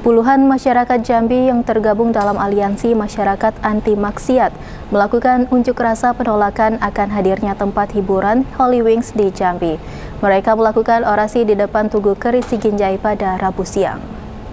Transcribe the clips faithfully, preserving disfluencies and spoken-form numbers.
Puluhan masyarakat Jambi yang tergabung dalam aliansi masyarakat anti maksiat melakukan unjuk rasa penolakan akan hadirnya tempat hiburan Holy Wings di Jambi. Mereka melakukan orasi di depan Tugu Keris Siginjai pada Rabu siang.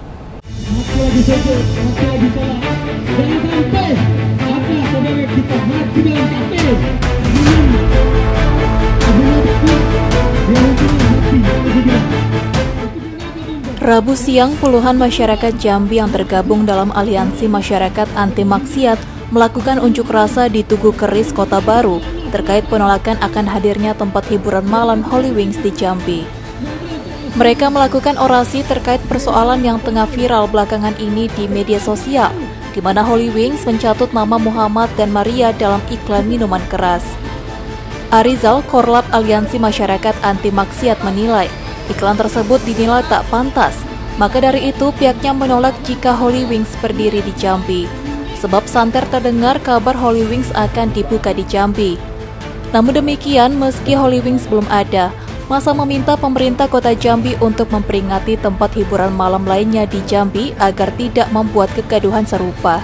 Rabu siang, puluhan masyarakat Jambi yang tergabung dalam aliansi masyarakat anti maksiat melakukan unjuk rasa di Tugu Keris Kota Baru terkait penolakan akan hadirnya tempat hiburan malam Holy Wings di Jambi. Mereka melakukan orasi terkait persoalan yang tengah viral belakangan ini di media sosial, di mana Holy Wings mencatut nama Muhammad dan Maria dalam iklan minuman keras. Arizal, Korlap Aliansi Masyarakat Anti Maksiat menilai iklan tersebut dinilai tak pantas, maka dari itu pihaknya menolak jika Holy Wings berdiri di Jambi, sebab santer terdengar kabar Holy Wings akan dibuka di Jambi. Namun demikian, meski Holy Wings belum ada, masa meminta pemerintah kota Jambi untuk memperingati tempat hiburan malam lainnya di Jambi agar tidak membuat kegaduhan serupa.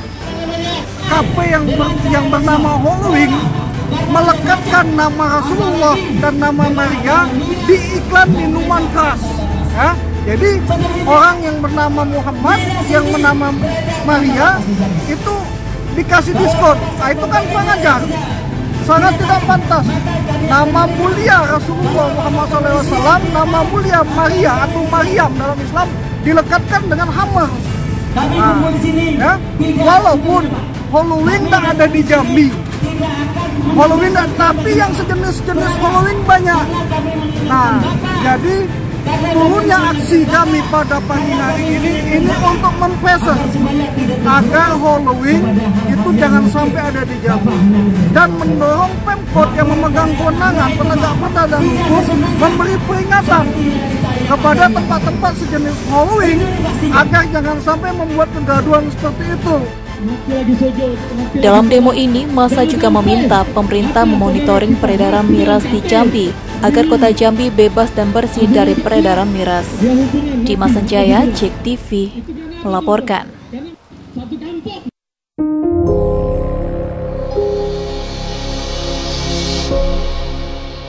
Kafe yang, ber, yang bernama Holy Wings melekatkan nama Rasulullah dan nama Maria di iklan minuman keras, ya. Jadi orang yang bernama Muhammad, yang bernama Maria itu dikasih diskon. Nah, itu kan kurang ajar, sangat tidak pantas. Nama mulia Rasulullah Muhammad shallallahu alaihi wasallam, nama mulia Maria atau Maryam dalam Islam dilekatkan dengan hammer. Nah, ya, walaupun Holy Wings tak ada di Jambi, Halloween, tapi yang sejenis-jenis Halloween banyak. Nah, jadi turunnya aksi kami pada pagi hari ini ini untuk mempeser agar Halloween itu jangan sampai ada di Jambi, dan mendorong Pemkot yang memegang kewenangan penegak hukum dan hukum memberi peringatan kepada tempat-tempat sejenis Halloween agar jangan sampai membuat kegaduhan seperti itu. Dalam demo ini, massa juga meminta pemerintah memonitoring peredaran miras di Jambi agar kota Jambi bebas dan bersih dari peredaran miras. Dimas Sanjaya, Cek T V, melaporkan.